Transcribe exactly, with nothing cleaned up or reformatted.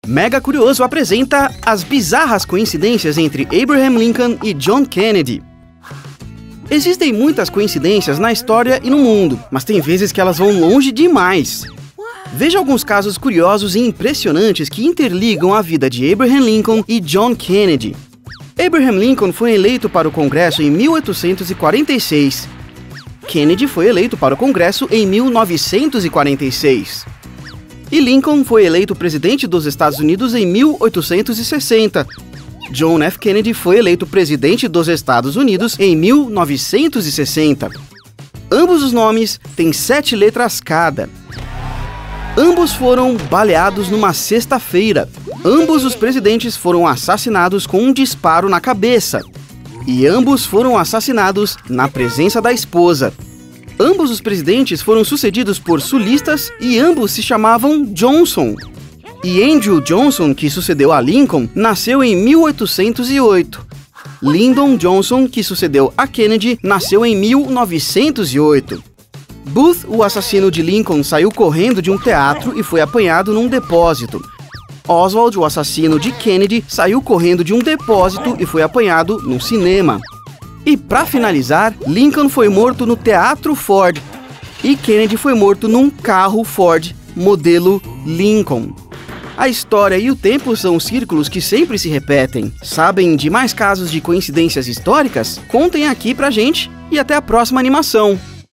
Mega Curioso apresenta as bizarras coincidências entre Abraham Lincoln e John Kennedy. Existem muitas coincidências na história e no mundo, mas tem vezes que elas vão longe demais. Veja alguns casos curiosos e impressionantes que interligam a vida de Abraham Lincoln e John Kennedy. Abraham Lincoln foi eleito para o Congresso em mil oitocentos e quarenta e seis. Kennedy foi eleito para o Congresso em mil novecentos e quarenta e seis. E Lincoln foi eleito presidente dos Estados Unidos em mil oitocentos e sessenta. John F. Kennedy foi eleito presidente dos Estados Unidos em mil novecentos e sessenta. Ambos os nomes têm sete letras cada. Ambos foram baleados numa sexta-feira. Ambos os presidentes foram assassinados com um disparo na cabeça. E ambos foram assassinados na presença da esposa. Ambos os presidentes foram sucedidos por sulistas e ambos se chamavam Johnson. E Andrew Johnson, que sucedeu a Lincoln, nasceu em mil oitocentos e oito. Lyndon Johnson, que sucedeu a Kennedy, nasceu em mil novecentos e oito. Booth, o assassino de Lincoln, saiu correndo de um teatro e foi apanhado num depósito. Oswald, o assassino de Kennedy, saiu correndo de um depósito e foi apanhado num cinema. E para finalizar, Lincoln foi morto no Teatro Ford e Kennedy foi morto num carro Ford modelo Lincoln. A história e o tempo são círculos que sempre se repetem. Sabem de mais casos de coincidências históricas? Contem aqui pra gente e até a próxima animação!